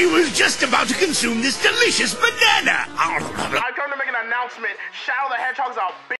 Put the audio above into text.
I was just about to consume this delicious banana. I've come to make an announcement. Shadow the Hedgehog's a